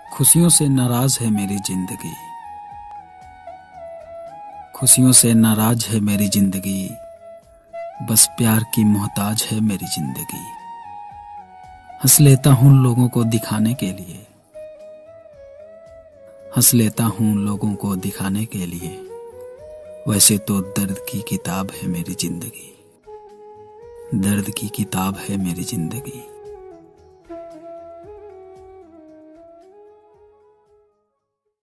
खुशियों से नाराज है मेरी जिंदगी, खुशियों से नाराज है मेरी जिंदगी, बस प्यार की मोहताज है मेरी जिंदगी। हंस लेता हूँ लोगों को दिखाने के लिए, हंस लेता हूँ लोगों को दिखाने के लिए, वैसे तो दर्द की किताब है मेरी जिंदगी, दर्द की किताब है मेरी जिंदगी।